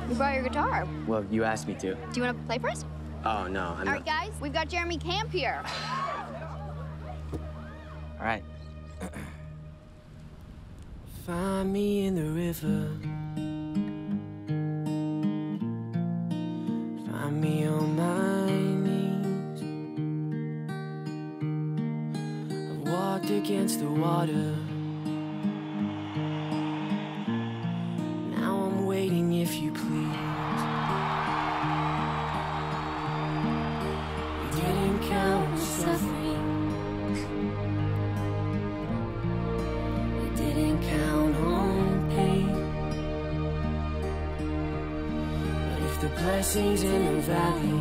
You brought your guitar. Well, you asked me to. Do you want to play for us? Oh, no, All right, guys, we've got Jeremy Camp here. All right. Find me in the river. Find me on my knees. I've walked against the water. Now I'm waiting if you please. You didn't count on suffering. You didn't count on pain. But if the blessings in the valley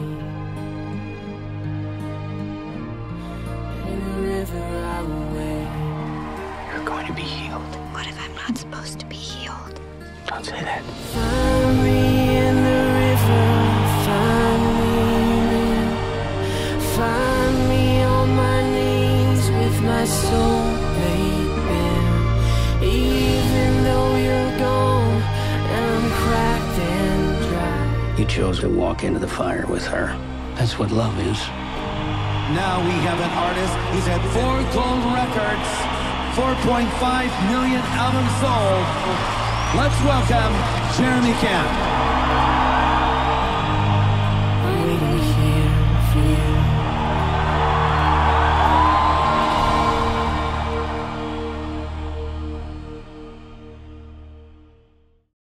and in the river I will wait. You're going to be healed. What if I'm not supposed to be healed? Don't say that. Find me in the river, find me there. Find me on my knees with my soul laid bare. Even though you're gone and I'm cracked and dry. You chose to walk into the fire with her. That's what love is. Now we have an artist. He's had 4 gold records, 4.5 million albums sold. Let's welcome Jeremy Camp.